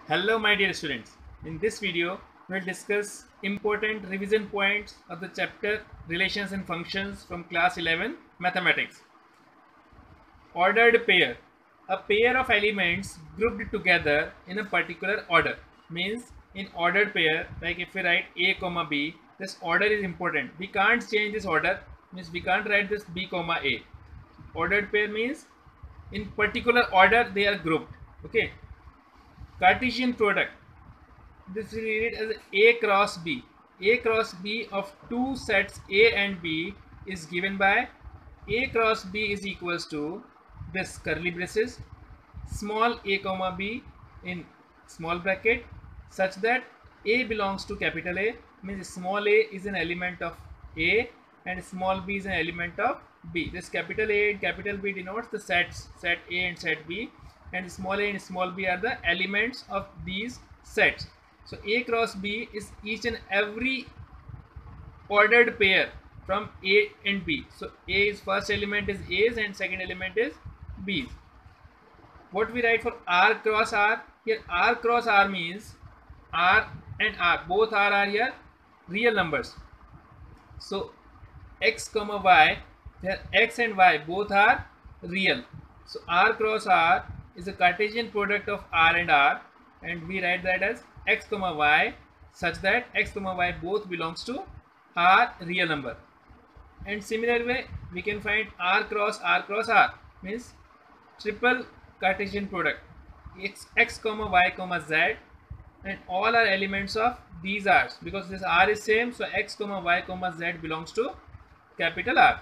Hello my dear students. In this video, we'll discuss important revision points of the chapter Relations and Functions from class 11 Mathematics. Ordered pair. A pair of elements grouped together in a particular order. Means in ordered pair, like if we write A comma B, this order is important. We can't change this order, means we can't write this B comma A. Ordered pair means in particular order they are grouped. Okay. Cartesian product. This we read it as A cross B. A cross B of two sets A and B is given by A cross B is equals to this curly braces small a comma B in small bracket such that A belongs to capital A, means small a is an element of A and small b is an element of B. This capital A and capital B denotes the sets set A and set B, and small a and small b are the elements of these sets. So A cross B is each and every ordered pair from A and B. So A is first element is A's and second element is B's. What we write for R cross R? Here R cross R means R and R, both R are here real numbers. So X comma Y, here X and Y both are real. So R cross R is a Cartesian product of R and R, and we write that as X comma Y such that X comma Y both belongs to R real number. And similar way we can find R cross R means triple Cartesian product x comma y comma z, and all are elements of these r's because this r is same, so x comma y comma z belongs to capital R.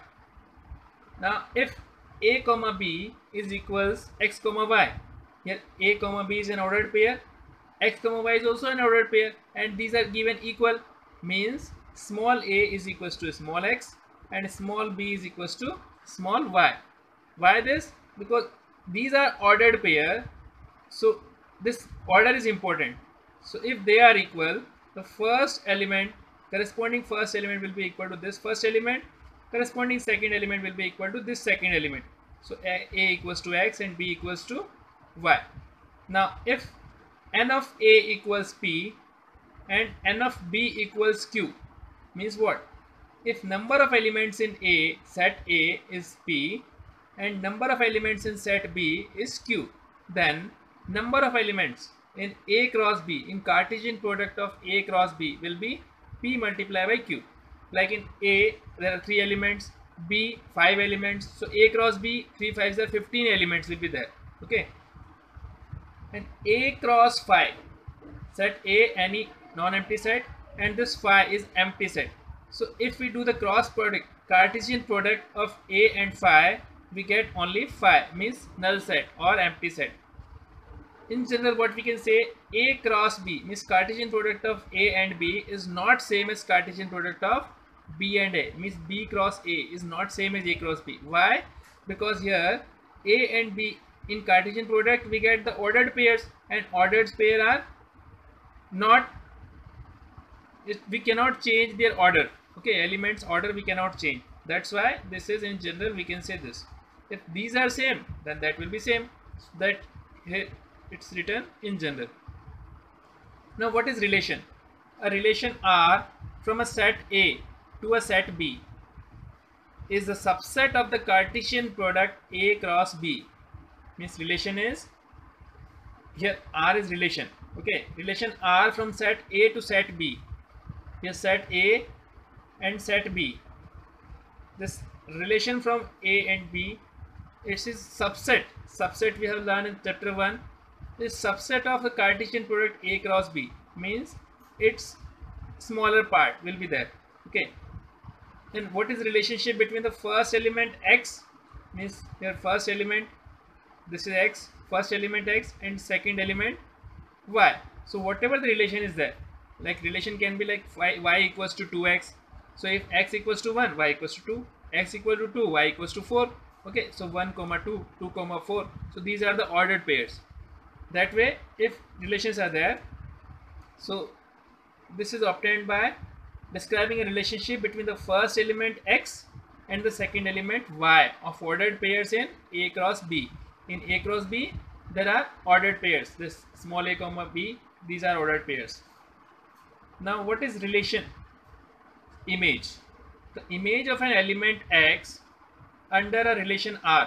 Now if a comma b is equals x comma y, here a comma b is an ordered pair, x comma y is also an ordered pair, and these are given equal, means small a is equals to small x and small b is equals to small y. Why this? Because these are ordered pair, so this order is important. So if they are equal, the first element, corresponding first element will be equal to this first element, corresponding second element will be equal to this second element. So a equals to x and b equals to y. Now if n of a equals p and n of b equals q, means what? If number of elements in a set A is p and number of elements in set B is q, then number of elements in A cross B, in Cartesian product of A cross B, will be p multiplied by q. Like in A there are 3 elements, B 5 elements, so A cross B 3 5s are 15 elements will be there. Okay, and A cross phi, set A any non-empty set and this phi is empty set. So if we do the cross product, Cartesian product of A and phi, we get only phi, means null set or empty set. In general, what we can say, A cross B means Cartesian product of A and B is not same as Cartesian product of B and A, means B cross A is not same as A cross B. Why? Because here A and B in Cartesian product we get the ordered pairs, and ordered pair are not, we cannot change their order. Okay, elements order we cannot change. That's why this is in general we can say this. If these are same, then that will be same. So that here it's written in general. Now what is relation? A relation R from a set A to a set B is the subset of the Cartesian product A cross B. Means relation is, here R is relation. Okay, relation R from set A to set B. Here set A and set B. This relation from A and B, it is subset. Subset we have learned in chapter 1. This subset of the Cartesian product A cross B, means its smaller part will be there. Okay. Then what is the relationship between the first element x, means your first element, this is x, first element x, and second element y. So whatever the relation is there, like relation can be like y equals to 2x. So if x equals to 1, y equals to 2, x equal to 2, y equals to 4. Okay, so 1 comma 2, 2 comma 4. So these are the ordered pairs. That way, if relations are there, so this is obtained by describing a relationship between the first element x and the second element y of ordered pairs in A cross B. In A cross B, there are ordered pairs. This small a comma b, these are ordered pairs. Now what is relation? Image. The image of an element x under a relation R.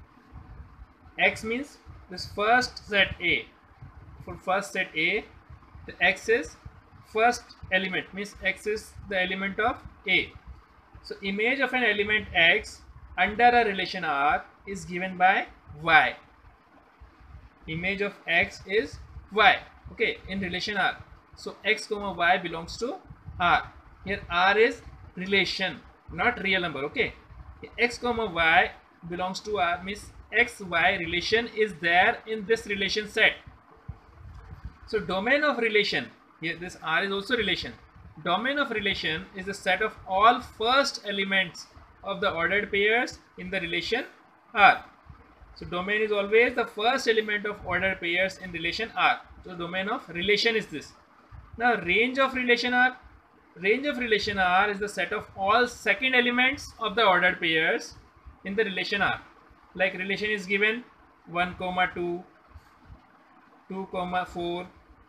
X means this first set A. For first set A, the x is first element, means x is the element of A. So image of an element x under a relation R is given by y. Image of x is y, okay, in relation R. So x comma y belongs to R. Here R is relation, not real number, okay. X comma y belongs to R means x y relation is there in this relation set. So domain of relation, here this R is also relation. Domain of relation is the set of all first elements of the ordered pairs in the relation R. So domain is always the first element of ordered pairs in relation R. So domain of relation is this. Now range of relation R. Range of relation R is the set of all second elements of the ordered pairs in the relation R. Like relation is given 1, 2, 2, 4,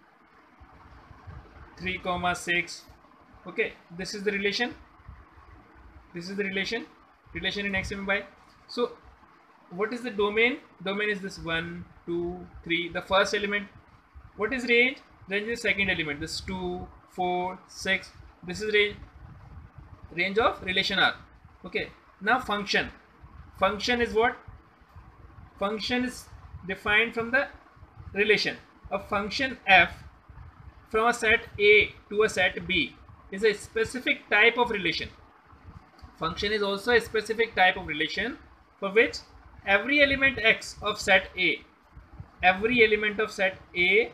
3, 6. Okay, this is the relation. This is the relation. Relation in x and y. So what is the domain? Domain is this 1, 2, 3, the first element. What is range? Range is second element. This 2, 4, 6. This is range. Range of relation R. Okay. Now function. Function is what? Function is defined from the relation. A function f from a set A to a set B is a specific type of relation. Function is also a specific type of relation for which every element x of set A, every element of set A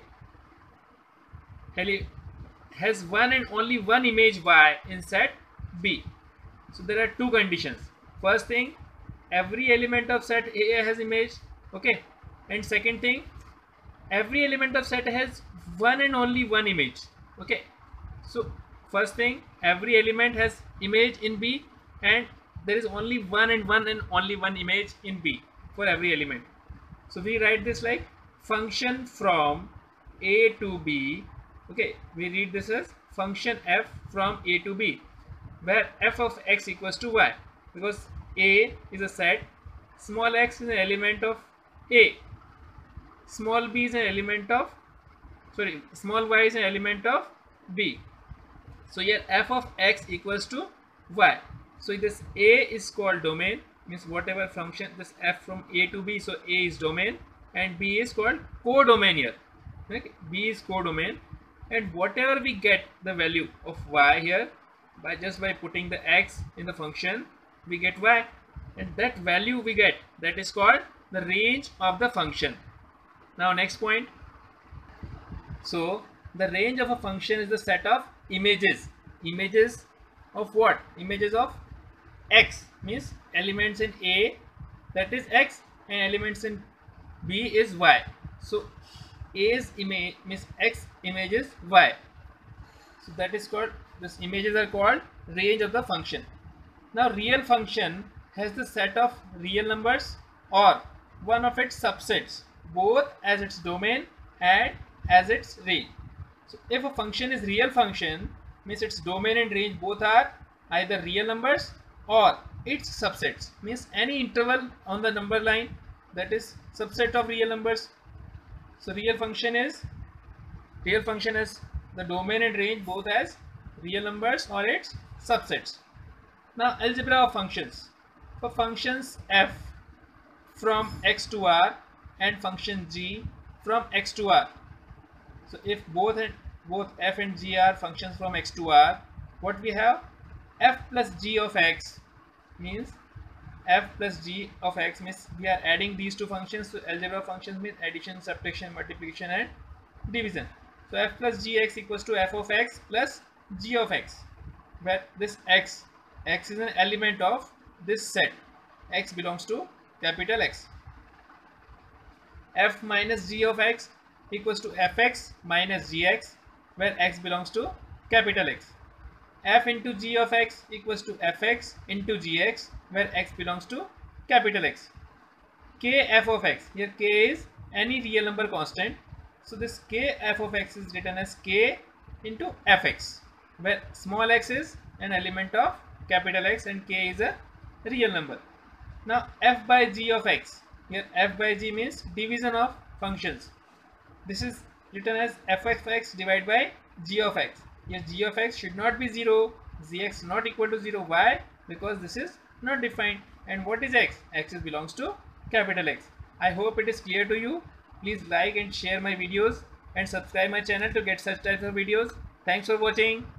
has one and only one image y in set B. So there are two conditions. First thing, every element of set A has image, okay, and second thing, every element of set has one and only one image, okay. So first thing, every element has image in B and there is only one and only one image in B for every element. So we write this like function from A to B, okay, we read this as function f from A to B, where f of x equals to y, because A is a set, small x is an element of A, small b is an element of, small y is an element of B. So here f of x equals to y. So this A is called domain, means whatever function this f from A to B, so A is domain and B is called codomain here. Okay? B is codomain, and whatever we get the value of y here by just by putting the x in the function, we get y, and that value we get, that is called the range of the function. Now next point. So the range of a function is the set of images. Images of what? Images of x, means elements in A, that is x, and elements in B is y. So A's image means x images y. So that is called, this images are called range of the function. Now real function has the set of real numbers or one of its subsets, both as its domain and as its range. So if a function is real function, means its domain and range both are either real numbers or its subsets, means any interval on the number line, that is subset of real numbers. So real function has the domain and range both as real numbers or its subsets. Now algebra of functions. For functions f from x to r and function g from x to r. So if both f and g are functions from x to r, what we have? F plus g of x means we are adding these two functions. So algebra functions means addition, subtraction, multiplication and division. So f plus gx equals to f of x plus g of x, where this x is an element of this set. X belongs to capital X. F minus g of x equals to fx minus gx, where x belongs to capital X. F into g of x equals to fx into gx, where x belongs to capital X. K f of x, here k is any real number constant. So this k f of x is written as k into fx, where small x is an element of capital X and k is a real number. Now f by g of x, here f by g means division of functions. This is written as f of x divided by g of x. Here g of x should not be 0, gx not equal to 0. Why? Because this is not defined. And what is x? X belongs to capital X. I hope it is clear to you. Please like and share my videos and subscribe my channel to get such types of videos. Thanks for watching.